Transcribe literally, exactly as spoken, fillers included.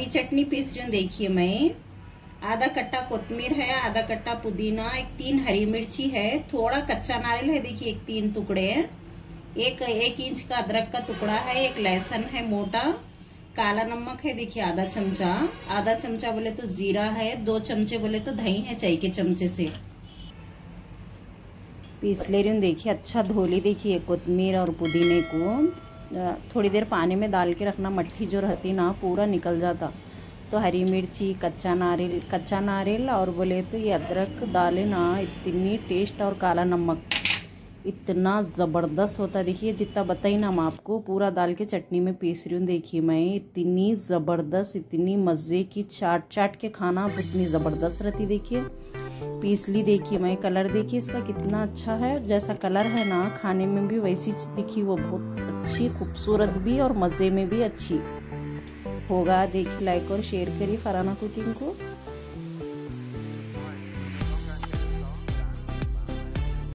चटनी piece रही हूँ। देखिए मैं आधा कट्टा कोतमीर है, आधा कट्टा पुदीना, एक तीन हरी मिर्ची है, थोड़ा कच्चा नारियल है, देखिए एक तीन टुकड़े हैं, एक एक इंच का अदरक का टुकड़ा है, एक लहसुन है मोटा, काला नमक है देखिए आधा चमचा, आधा चमचा बोले तो जीरा है, दो चमचे बोले तो दही है चाय के चमचे से। पीस ले रही हूँ। देखिए अच्छा धो ली। देखिए कोतमीर और पुदीने को थोड़ी देर पानी में डाल के रखना, मट्ठी जो रहती ना पूरा निकल जाता। तो हरी मिर्ची, कच्चा नारियल कच्चा नारियल और बोले तो ये अदरक डाले ना, इतनी टेस्ट, और काला नमक इतना ज़बरदस्त होता है। देखिए जितना बताई ना मैं आपको, पूरा डाल के चटनी में पीस रही हूँ। देखिए मैं इतनी ज़बरदस्त, इतनी मज़े की, चाट चाट के खाना उतनी ज़बरदस्त रहती। देखिए पीस ली। देखिए मैं कलर देखिए इसका कितना अच्छा है, जैसा कलर है ना खाने में भी वैसी दिखी, वो बहुत अच्छी, खूबसूरत भी और मज़े में भी अच्छी होगा। देखिए लाइक और शेयर करिए फरहाना कुकिंग को।